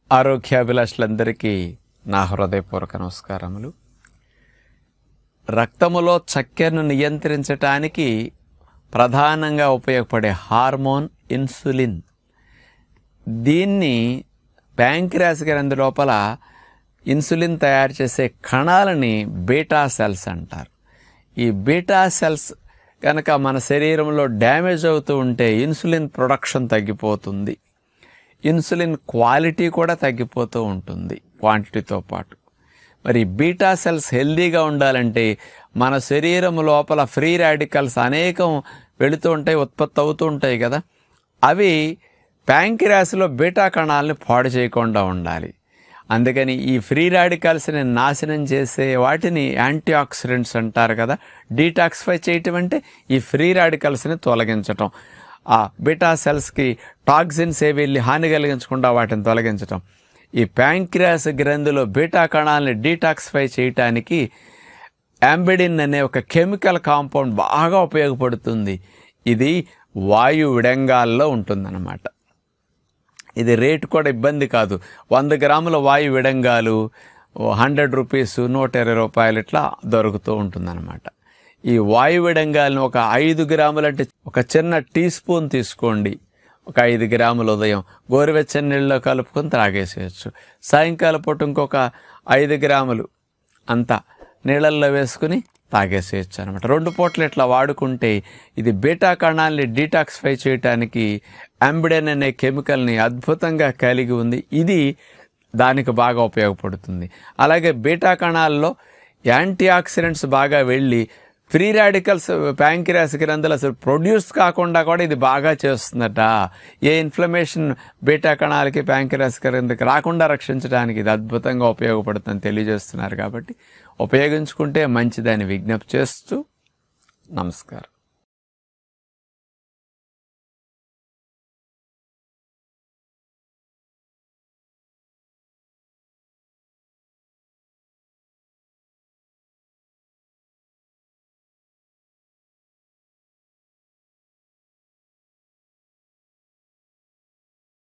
ఆరోగ్యాభిలాషులందరికీ నా హృదయపూర్వక నమస్కారములు. రక్తములో చక్కెరను నియంత్రించడానికి ప్రధానంగా ఉపయోగపడే హార్మోన్ ఇన్సులిన్. దీన్ని ప్యాంక్రియాస్ గ్రంథి లోపల ఇన్సులిన్ తయారు చేసే కణాలని బీటా సెల్స్ అంటారు. ఈ బీటా సెల్స్ కనుక మన శరీరంలో డ్యామేజ్ అవుతూ ఉంటే ఇన్సులిన్ ప్రొడక్షన్ తగ్గిపోతుంది, ఇన్సులిన్ క్వాలిటీ కూడా తగ్గిపోతూ ఉంటుంది క్వాంటిటీతో పాటు. మరి బీటా సెల్స్ హెల్దీగా ఉండాలంటే మన శరీరం లోపల ఫ్రీ రాడికల్స్ అనేకం వెళుతూ ఉంటాయి, ఉత్పత్తి అవుతూ ఉంటాయి కదా. అవి ప్యాంక్రియాస్లో బీటా కణాలని పాడు చేయకుండా ఉండాలి. అందుకని ఈ ఫ్రీ రాడికల్స్ని నాశనం చేసే వాటిని యాంటీ ఆక్సిడెంట్స్ అంటారు కదా. డీటాక్సిఫై చేయటం అంటే ఈ ఫ్రీ రాడికల్స్ని తొలగించటం, ఆ బీటా సెల్స్కి టాక్సిన్స్ ఏవి వెళ్ళి హాని కలిగించకుండా వాటిని తొలగించటం. ఈ ప్యాంక్రియాస్ గ్రంథిలో బీటా కణాలని డీటాక్సిఫై చేయటానికి యాంబిడిన్ అనే ఒక కెమికల్ కాంపౌండ్ బాగా ఉపయోగపడుతుంది. ఇది వాయు విడంగాల్లో ఉంటుందన్నమాట. ఇది రేటు కూడా ఇబ్బంది కాదు. 100 గ్రాముల వాయు విడంగాలు 100 రూపీస్, 120 రూపాయలు ఇట్లా దొరుకుతూ ఉంటుందన్నమాట. ఈ వాయు విడంగాలను ఒక 5 గ్రాములు అంటే ఒక చిన్న టీ స్పూన్ తీసుకోండి. ఒక 5 గ్రాములు ఉదయం గోరువెచ్చని నీళ్ళలో కలుపుకొని త్రాగేసేయచ్చు. సాయంకాలం పూట ఇంకొక 5 గ్రాములు అంతా నీళ్ళల్లో వేసుకుని తాగేసేయచ్చు అనమాట. 2 పూటలు ఇట్లా వాడుకుంటే ఇది బీటా కణాలని డీటాక్సిఫై చేయడానికి యాంబిడిన్ అనే కెమికల్ని అద్భుతంగా కలిగి ఉంది. ఇది దానికి బాగా ఉపయోగపడుతుంది. అలాగే బీటా కణాల్లో యాంటీ ఆక్సిడెంట్స్ బాగా వెళ్ళి ఫ్రీ రాడికల్స్ ప్యాంక్రియాస్ గ్రంథులు అసలు ప్రొడ్యూస్ కాకుండా కూడా ఇది బాగా చేస్తుందట. ఏ ఇన్ఫ్లమేషన్ బీటా కణాలకి ప్యాంక్రియాస్ గ్రంథికి రాకుండా రక్షించడానికి ఇది అద్భుతంగా ఉపయోగపడుతుందని తెలియజేస్తున్నారు. కాబట్టి ఉపయోగించుకుంటే మంచిదని విజ్ఞప్తి చేస్తూ నమస్కారం.